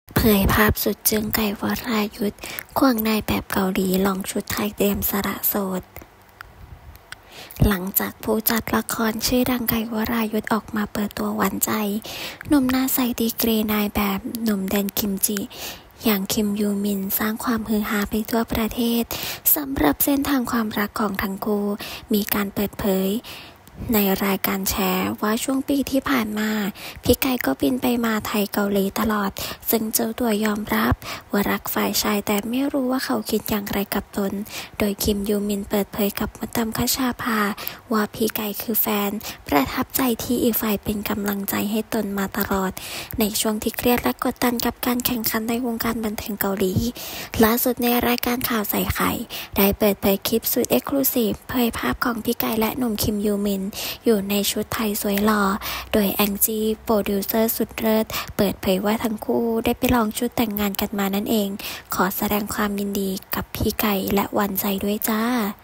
เผยภาพสุดจึ้งไก่วรายุทธควงนายแบบเกาหลีลองชุดไทยเตรียมสละโสดหลังจากผู้จัดละครชื่อดังไก่วรายุทธออกมาเปิดตัวหวานใจหนุ่มหน้าใสดีกรีนายแบบหนุ่มแดนกิมจิอย่างคิมยูมินสร้างความฮือฮาไปทั่วประเทศสำหรับเส้นทางความรักของทั้งคู่มีการเปิดเผยในรายการแชร์ว่าช่วงปีที่ผ่านมาพี่ไก่ก็บินไปมาไทยเกาหลีตลอดซึ่งเจ้าตัวยอมรับว่ารักฝ่ายชายแต่ไม่รู้ว่าเขาคิดอย่างไรกับตนโดยคิมยูมินเปิดเผยกับมดดำคชาภาว่าพี่ไก่คือแฟนประทับใจที่อีกฝ่ายเป็นกำลังใจให้ตนมาตลอดในช่วงที่เครียดและกดดันกับการแข่งขันในวงการบันเทิงเกาหลีล่าสุดในรายการข่าวใส่ไข่ได้เปิดเผยคลิปสุดเอ็กซ์คลูซีฟเผยภาพของพี่ไก่และหนุ่มคิมยูมินอยู่ในชุดไทยสวยหล่อโดยแองจี้โปรดิวเซอร์สุดเลิศเปิดเผยว่าทั้งคู่ได้ไปลองชุดแต่งงานกันมานั่นเองขอแสดงความยินดีกับพี่ไก่และหวานใจด้วยจ้า